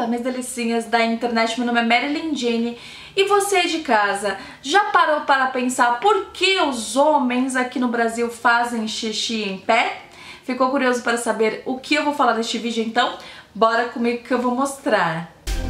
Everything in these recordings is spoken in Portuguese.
Olá, minhas delicinhas da internet, meu nome é Marilyn Jane e você de casa, já parou para pensar por que os homens aqui no Brasil fazem xixi em pé? Ficou curioso para saber o que eu vou falar neste vídeo então? Bora comigo que eu vou mostrar.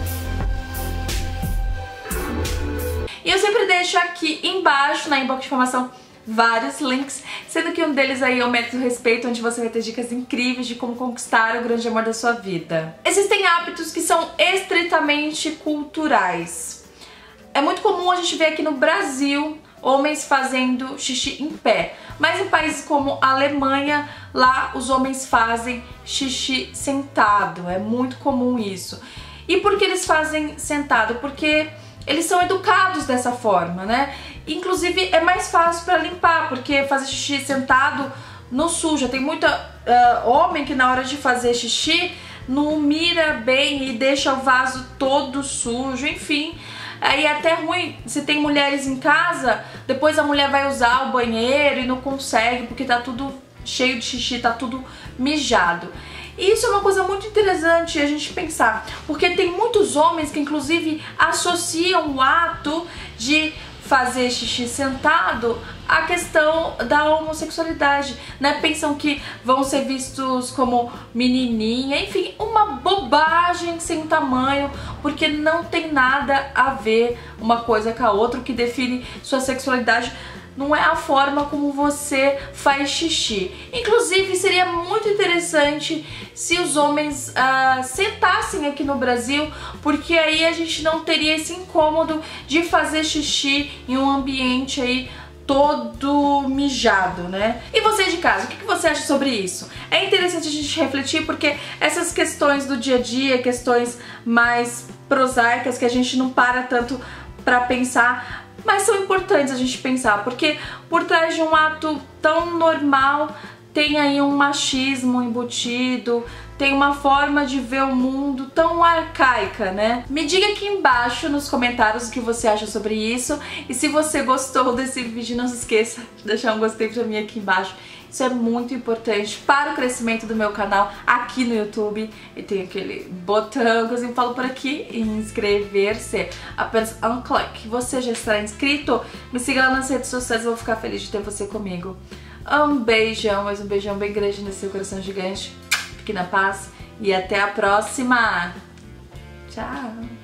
E eu sempre deixo aqui embaixo na inbox de informação vários links, sendo que um deles aí é o Método Respeito, onde você vai ter dicas incríveis de como conquistar o grande amor da sua vida. Existem hábitos que são estritamente culturais. É muito comum a gente ver aqui no Brasil homens fazendo xixi em pé, mas em países como a Alemanha, lá os homens fazem xixi sentado, é muito comum isso. E por que eles fazem sentado? Porque eles são educados dessa forma, né? Inclusive é mais fácil para limpar, porque fazer xixi sentado não suja. Tem muito homem que na hora de fazer xixi não mira bem e deixa o vaso todo sujo, enfim. Aí é até ruim, se tem mulheres em casa, depois a mulher vai usar o banheiro e não consegue, porque tá tudo cheio de xixi, tá tudo mijado. E isso é uma coisa muito interessante a gente pensar, porque tem muitos homens que inclusive associam o ato de fazer xixi sentado à questão da homossexualidade, né? Pensam que vão ser vistos como menininha, enfim, uma bobagem sem tamanho, porque não tem nada a ver uma coisa com a outra. O que define sua sexualidade não é a forma como você faz xixi. Inclusive, seria muito interessante se os homens sentassem aqui no Brasil, porque aí a gente não teria esse incômodo de fazer xixi em um ambiente aí todo mijado, né? E você de casa, o que você acha sobre isso? É interessante a gente refletir, porque essas questões do dia a dia, questões mais prosaicas que a gente não para tanto pra pensar, mas são importantes a gente pensar, porque por trás de um ato tão normal tem aí um machismo embutido, tem uma forma de ver o mundo tão arcaica, né? Me diga aqui embaixo nos comentários o que você acha sobre isso, e se você gostou desse vídeo, não se esqueça de deixar um gostei pra mim aqui embaixo. Isso é muito importante para o crescimento do meu canal aqui no YouTube. E tem aquele botão que eu sempre falo por aqui, inscrever-se. Apenas um clique. Você já estará inscrito? Me siga lá nas redes sociais, eu vou ficar feliz de ter você comigo. Um beijão, mas um beijão bem grande nesse seu coração gigante. Fique na paz e até a próxima. Tchau!